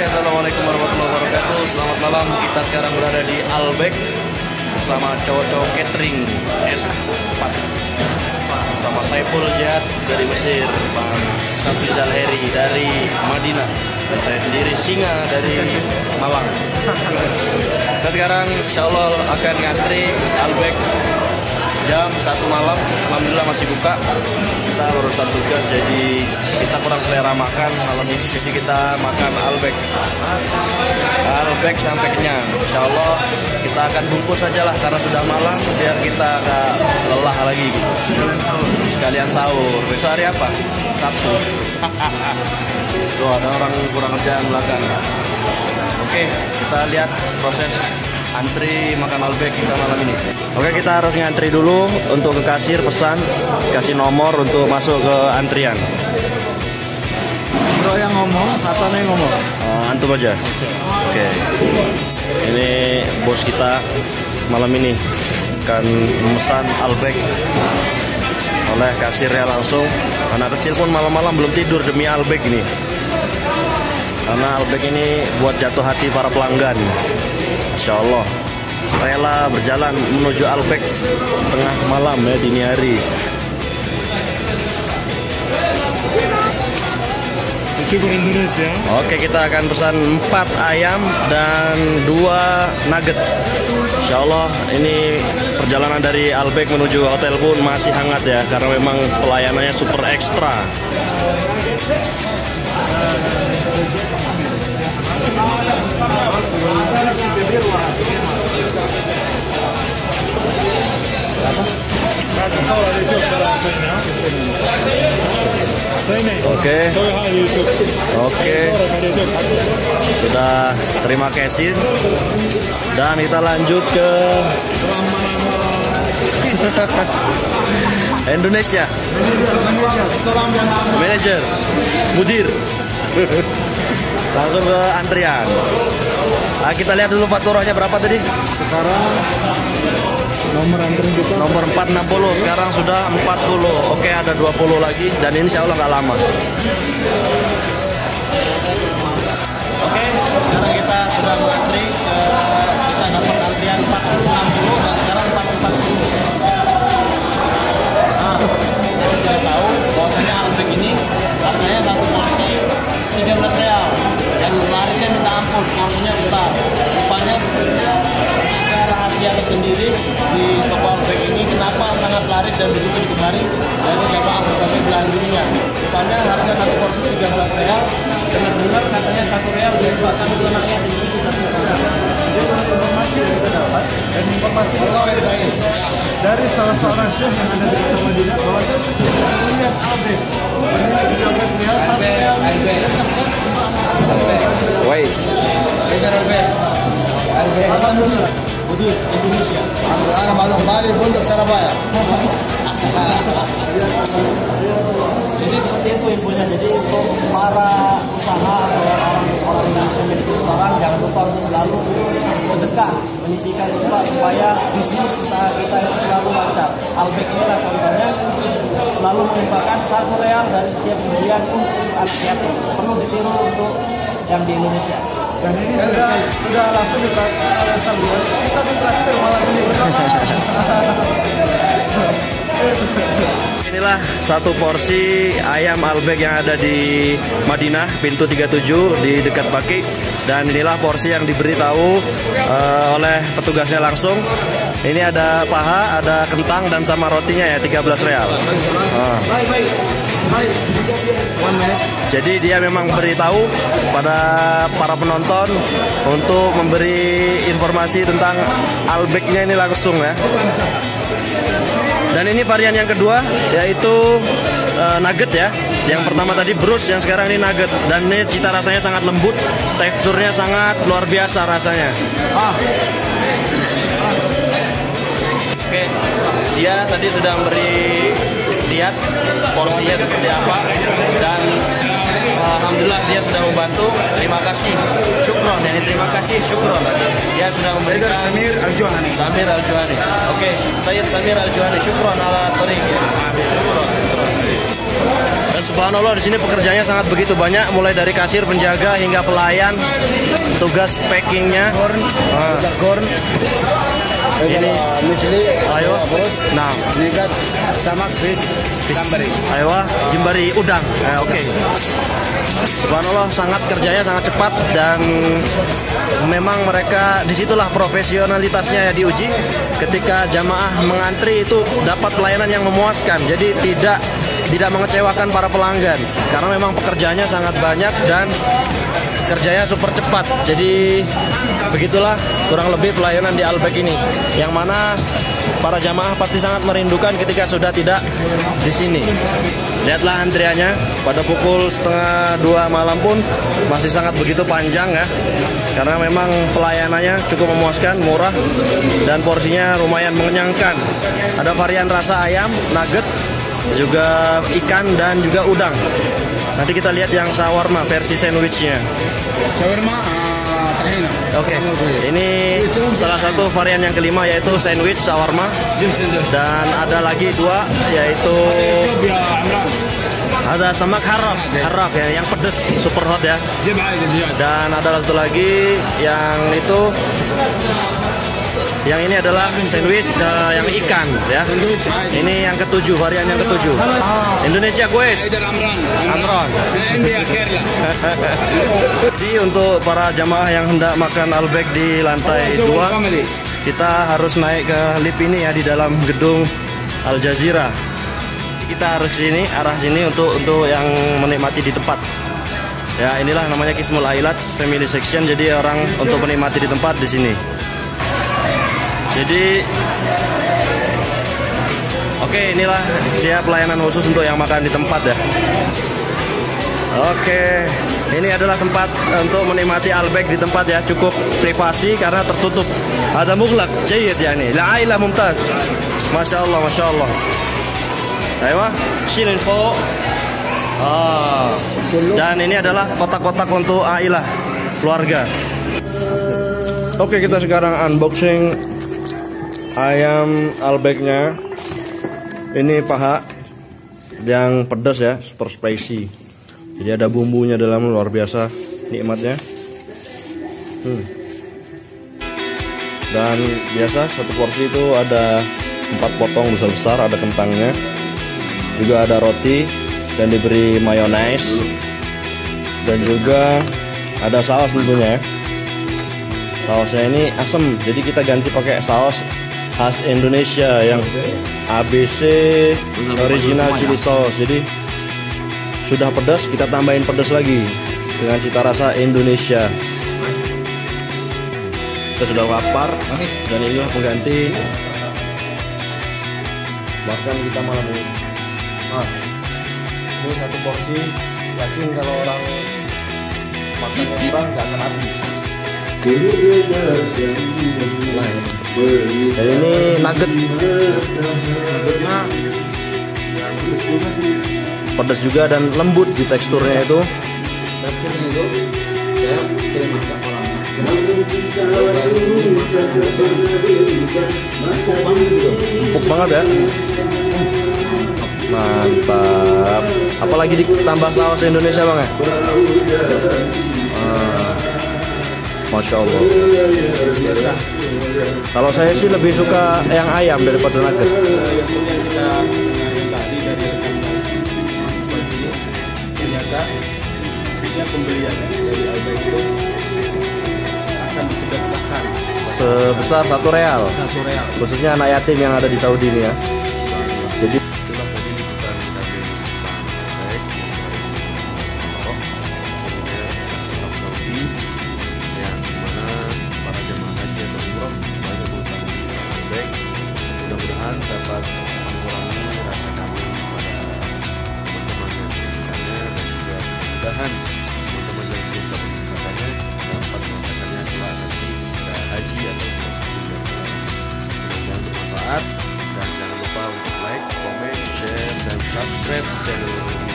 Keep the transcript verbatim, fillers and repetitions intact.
Oke, assalamualaikum warahmatullahi wabarakatuh. Selamat malam. Kita sekarang berada di Albek bersama cowok-cowok catering S empat sama Saiful Jihad dari Mesir, Pak Safrizal Heri dari Madinah, dan saya sendiri Singa dari Malang. Kita sekarang insya Allah akan ngantri Albek jam satu malam. Alhamdulillah masih buka. Kita urusan tugas, jadi kita kurang selera makan malam ini, jadi kita makan Albek Albek sampai kenyang. Insya Allah kita akan bungkus saja lah karena sudah malam, biar kita gak lelah lagi gitu. Sekalian sahur. Besok hari apa? Sabtu. Tuh ada orang kurang kerjaan belakang. Oke, kita lihat proses antri makan Albek kita malam ini. Oke, kita harus ngantri dulu untuk ke kasir, pesan, kasih nomor untuk masuk ke antrian. Bro yang ngomong atau yang ngomong? Uh, antum aja. Oke. Ini bos kita malam ini akan memesan Albek oleh kasirnya langsung. Anak kecil pun malam-malam belum tidur demi Albek ini. Karena Albek ini buat jatuh hati para pelanggan. Insya Allah rela berjalan menuju Albek tengah malam ya, dini hari. Indonesia. Oke, kita akan pesan empat ayam dan dua nugget. Insya Allah ini perjalanan dari Albek menuju hotel pun masih hangat ya, karena memang pelayanannya super ekstra. Oke, oke, sudah terima kasih, dan kita lanjut ke Indonesia. Manajer, mudir, langsung ke antrian. Nah, kita lihat dulu fakturanya berapa tadi? Sekarang nomor antrian kita nomor empat enam puluh, sekarang sudah empat puluh. Oke, ada dua puluh lagi, dan insya Allah nggak lama. Oke, sekarang kita sudah mengantri, kita dapat antrian empat enam puluh dan sekarang empat empat puluh. Nah, kita tidak tahu bahwasanya Albek ini harganya satu porsi tiga belas real, dan larisnya minta ampun, porsinya besar. Rupanya sebenarnya ada rahasia tersendiri di toko Albek ini, kenapa sangat laris dan begitu digemari dari jamaah berbagai belahan dunia. Rupanya harga satu porsi tiga belas real, benar-benar katanya satu real dijualkan ke rakyat di situ. informasi yang kita dapat, dan informasi dari salah seorang syekh yang ada di kota Madinah bahwa melihat Albek harga tiga belas real satu real. Wais. Dengar Albek. Albek. Alhamdulillah. Mudir Indonesia. Ana malam Bali Bunduk Surabaya. Jadi seperti itu infonya. Jadi untuk para usaha atau orang-orang Indonesia milik restoran, jangan lupa untuk selalu sedekah, menyisihkan infak supaya bisnis usaha kita itu selalu lancar. Albek inilah contohnya, selalu menginfakkan satu real dari setiap pembelian untuk anak yatim. Perlu ditiru untuk yang di Indonesia. Dan ini sudah sudah langsung diterapkan oleh Samuel. Kita ditraktir malam ini bersama. Inilah satu porsi ayam Albek yang ada di Madinah, pintu tiga puluh tujuh di dekat Baki. Dan inilah porsi yang diberitahu uh, oleh petugasnya langsung. Ini ada paha, ada kentang, dan sama rotinya ya, tiga belas real. Uh. Baik, baik. Baik. One minute. Jadi dia memang beritahu pada para penonton untuk memberi informasi tentang Albeknya ini langsung ya. Dan ini varian yang kedua, yaitu uh, nugget ya. Yang pertama tadi brus, yang sekarang ini nugget. Dan ini cita rasanya sangat lembut, teksturnya sangat luar biasa rasanya. Ah. Oke, dia tadi sudah memberi lihat porsinya seperti apa, dan alhamdulillah dia sudah membantu. Terima kasih, syukron ya, terima kasih, syukron. Dia sudah memberikan Samir Al-Juhani. Samir Al-Juhani. Oke, Sayyid Samir Al-Juhani, syukron ala tariq. Syukron. Dan Dan subhanallah di sini pekerjanya sangat begitu banyak, mulai dari kasir, penjaga hingga pelayan, tugas packingnya. Ah. Ini misli, Ayo. terus, Nah, nikat, samak, fish, gambari. ayo jimbari udang. Eh, Oke. Okay. Subhanallah sangat kerjanya sangat cepat dan memang mereka disitulah profesionalitasnya ya diuji. Ketika jamaah mengantri itu dapat pelayanan yang memuaskan. Jadi tidak tidak mengecewakan para pelanggan karena memang pekerjaannya sangat banyak dan kerjanya super cepat. Jadi begitulah kurang lebih pelayanan di Albek ini, yang mana para jamaah pasti sangat merindukan ketika sudah tidak di sini. Lihatlah antriannya pada pukul setengah dua malam pun masih sangat begitu panjang ya, karena memang pelayanannya cukup memuaskan, murah, dan porsinya lumayan mengenyangkan. Ada varian rasa ayam, nugget, juga ikan dan juga udang. Nanti kita lihat yang shawarma versi sandwichnya. Shawarma uh, tahina. Oke, ini salah satu varian yang kelima yaitu sandwich shawarma, dan ada lagi dua yaitu ada samak harap, harap ya, yang pedas super hot ya. Dan ada satu lagi yang itu, yang ini adalah sandwich uh, yang ikan ya. Ini yang ketujuh, varian yang ketujuh. Indonesia Quest. Amron. Jadi untuk para jamaah yang hendak makan Albek di lantai dua, kita harus naik ke lift ini ya di dalam gedung Al Jazeera. Kita harus sini, arah sini untuk untuk yang menikmati di tempat. Ya, inilah namanya Qismul Ailat Family Section. Jadi orang untuk menikmati di tempat di sini. Jadi oke, inilah dia pelayanan khusus untuk yang makan di tempat ya. Oke, ini adalah tempat untuk menikmati Albek di tempat ya, cukup privasi karena tertutup. Ada muglak, jayid ya nih. La ailah mumtaz. Masya Allah, Masya Allah. Ayo, silin info. Ah. Dan ini adalah kotak-kotak untuk ailah, keluarga. Oke, kita sekarang unboxing ayam Albeknya. Ini paha yang pedas ya, super spicy. Jadi ada bumbunya dalam, luar biasa nikmatnya. Hmm. Dan biasa satu porsi itu ada empat potong besar-besar, ada kentangnya, juga ada roti dan diberi mayonaise, dan juga ada saus tentunya ya. Sausnya ini asem, jadi kita ganti pakai saus khas Indonesia yang A B C original chili sauce. Jadi sudah pedas, kita tambahin pedas lagi dengan cita rasa Indonesia. Kita sudah lapar dan inilah pengganti makan kita malam ini. Nah, ini satu porsi, yakin kalau orang makannya kurang gak akan habis. Nah, dan ini nugget, nuggetnya pedas juga dan lembut di teksturnya itu. Teksturnya itu ya, saya masak lama. Empuk banget ya. Mantap. Apalagi ditambah saus Indonesia bang ya. Ah, Masya Allah. Kalau saya sih lebih suka yang ayam daripada nugget. Ternyata pembelian dari Albek itu akan disedekahkan sebesar satu real. Satu real. Khususnya anak yatim yang ada di Saudi ini ya. Jadi itulah tadi liputan kami tentang Albek, Arab Saudi, yang dimana para jemaah haji atau umroh banyak berhutang di Albek. Mudah-mudahan dapat mengurangi rasa kami pada teman-teman yang menginginkannya, dan juga mudah-mudahan teman-teman yang belum dapat menginginkannya dapat merasakannya kelak nanti pada haji atau umroh. Mudah-mudahan bermanfaat, dan jangan lupa untuk like, comment, share, dan subscribe channel ini.